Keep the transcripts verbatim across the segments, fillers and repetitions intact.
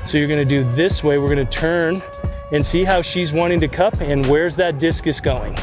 So you're gonna do this way. We're gonna turn and see how she's wanting to cup and where's that discus going.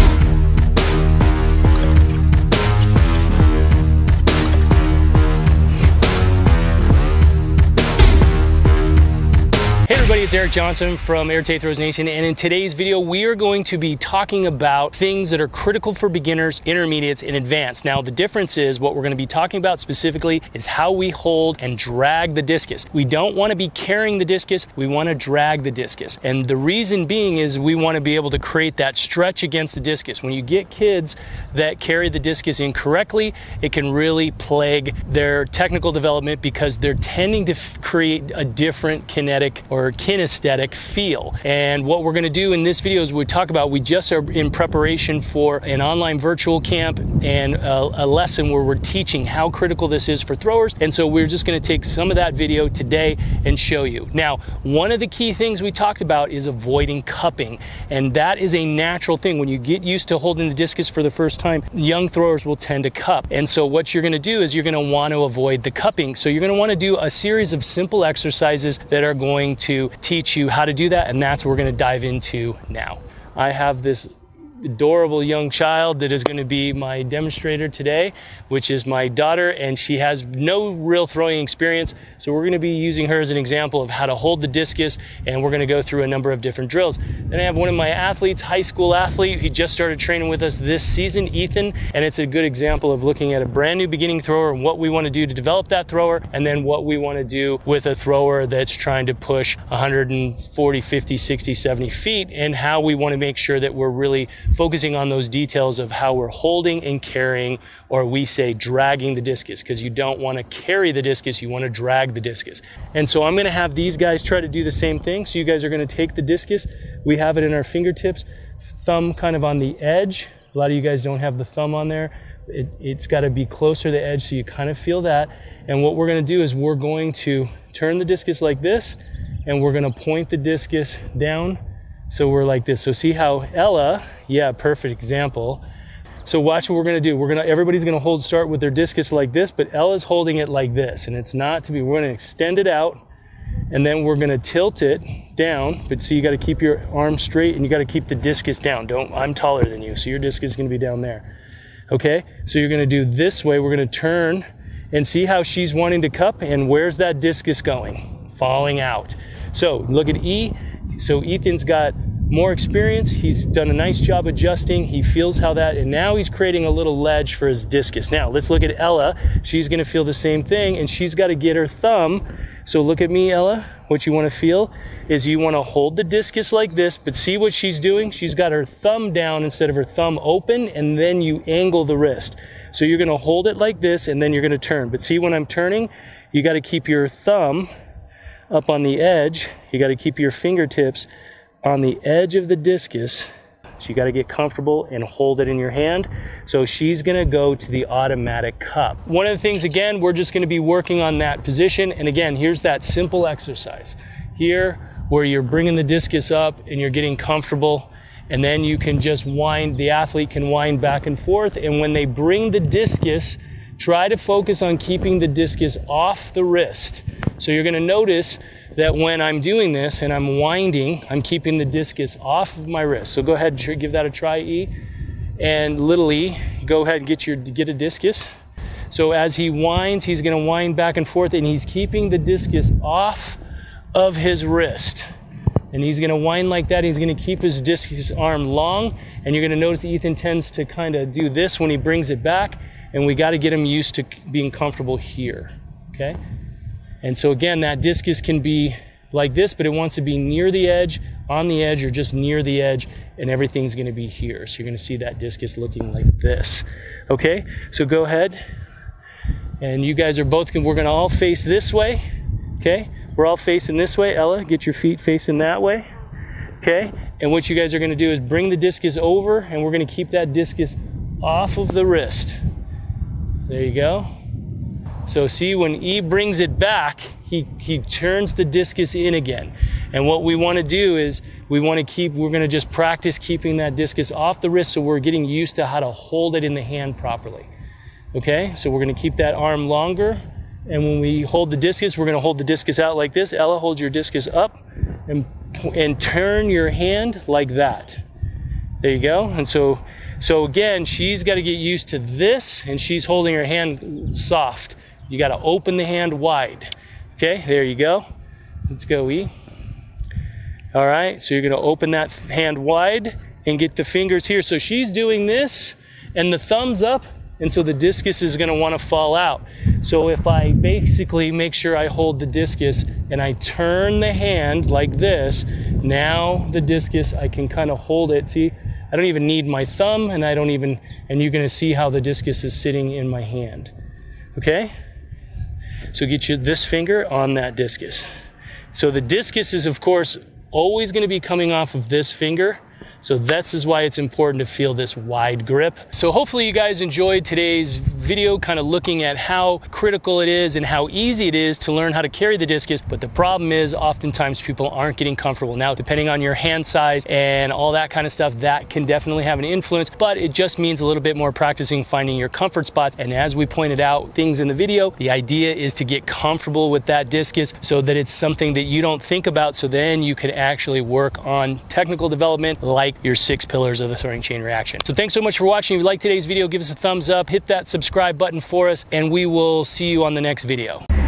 Hey everybody, it's Eric Johnson from Air Tate Throws Nation, and in today's video we are going to be talking about things that are critical for beginners, intermediates, and advanced. Now the difference is what we're going to be talking about specifically is how we hold and drag the discus. We don't want to be carrying the discus, we want to drag the discus. And the reason being is we want to be able to create that stretch against the discus. When you get kids that carry the discus incorrectly, it can really plague their technical development because they're tending to create a different kinetic or kinesthetic feel. And what we're going to do in this video is we talk about, we just are in preparation for an online virtual camp and a, a lesson where we're teaching how critical this is for throwers. And so we're just going to take some of that video today and show you. Now, one of the key things we talked about is avoiding cupping. And that is a natural thing. When you get used to holding the discus for the first time, young throwers will tend to cup. And so what you're going to do is you're going to want to avoid the cupping. So you're going to want to do a series of simple exercises that are going to to teach you how to do that, and that's what we're going to dive into now. I have this adorable young child that is going to be my demonstrator today, which is my daughter, and she has no real throwing experience, so we're going to be using her as an example of how to hold the discus, and we're going to go through a number of different drills. Then I have one of my athletes, high school athlete, he just started training with us this season, Ethan, and it's a good example of looking at a brand new beginning thrower and what we want to do to develop that thrower, and then what we want to do with a thrower that's trying to push one forty, fifty, sixty, seventy feet, and how we want to make sure that we're really focusing on those details of how we're holding and carrying, or we say dragging the discus, because you don't want to carry the discus, you want to drag the discus. And so I'm going to have these guys try to do the same thing. So you guys are going to take the discus, we have it in our fingertips, thumb kind of on the edge. A lot of you guys don't have the thumb on there. It, it's got to be closer to the edge so you kind of feel that. And what we're going to do is we're going to turn the discus like this, and we're going to point the discus down. So we're like this. So see how Ella, yeah, perfect example. So watch what we're gonna do. We're gonna, everybody's gonna hold, start with their discus like this, but Ella's holding it like this, and it's not to be, we're gonna extend it out, and then we're gonna tilt it down, but so you gotta keep your arm straight, and you gotta keep the discus down. Don't, I'm taller than you, so your discus is gonna be down there. Okay, so you're gonna do this way, we're gonna turn, and see how she's wanting to cup, and where's that discus going? Falling out. So look at E. So Ethan's got more experience, he's done a nice job adjusting, he feels how that, and now he's creating a little ledge for his discus. Now let's look at Ella. She's gonna feel the same thing, and she's gotta get her thumb. So look at me, Ella. What you wanna feel is you wanna hold the discus like this, but see what she's doing? She's got her thumb down instead of her thumb open, and then you angle the wrist. So you're gonna hold it like this, and then you're gonna turn. But see, when I'm turning, you gotta keep your thumb up on the edge. You got to keep your fingertips on the edge of the discus. So you got to get comfortable and hold it in your hand. So she's going to go to the automatic cup. One of the things, again, we're just going to be working on that position. And again, here's that simple exercise here where you're bringing the discus up and you're getting comfortable. And then you can just wind, the athlete can wind back and forth. And when they bring the discus, try to focus on keeping the discus off the wrist. So you're going to notice that when I'm doing this and I'm winding, I'm keeping the discus off of my wrist. So go ahead and give that a try, E. And little E, go ahead and get your get a discus. So as he winds, he's going to wind back and forth, and he's keeping the discus off of his wrist. And he's going to wind like that. He's going to keep his discus arm long, and you're going to notice Ethan tends to kind of do this when he brings it back, and we got to get him used to being comfortable here. Okay? And so again, that discus can be like this, but it wants to be near the edge, on the edge, or just near the edge, and everything's going to be here. So you're going to see that discus looking like this. Okay, so go ahead, and you guys are both, we're going to all face this way. Okay, we're all facing this way. Ella, get your feet facing that way. Okay, and what you guys are going to do is bring the discus over, and we're going to keep that discus off of the wrist. There you go. So see, when E brings it back, he, he turns the discus in again. And what we want to do is we want to keep, we're going to just practice keeping that discus off the wrist so we're getting used to how to hold it in the hand properly. Okay, so we're going to keep that arm longer, And when we hold the discus, we're gonna hold the discus out like this. Ella, hold your discus up and, and turn your hand like that. There you go. And so, so again, she's gotta get used to this, and she's holding her hand soft. You gotta open the hand wide. Okay, there you go. Let's go, E. All right, so you're gonna open that hand wide and get the fingers here. So she's doing this and the thumbs up, and so the discus is gonna wanna fall out. So if I basically make sure I hold the discus and I turn the hand like this, now the discus, I can kind of hold it. See, I don't even need my thumb, and I don't even, and you're gonna see how the discus is sitting in my hand, okay? So get you this finger on that discus. So the discus is, of course, always gonna be coming off of this finger. So this is why it's important to feel this wide grip. So hopefully you guys enjoyed today's video, kind of looking at how critical it is and how easy it is to learn how to carry the discus. But the problem is oftentimes people aren't getting comfortable. Now, depending on your hand size and all that kind of stuff, that can definitely have an influence, but it just means a little bit more practicing finding your comfort spots. And as we pointed out things in the video, the idea is to get comfortable with that discus so that it's something that you don't think about, so then you can actually work on technical development like your six pillars of the throwing chain reaction. So thanks so much for watching. If you liked today's video, give us a thumbs up, hit that subscribe button for us, and we will see you on the next video.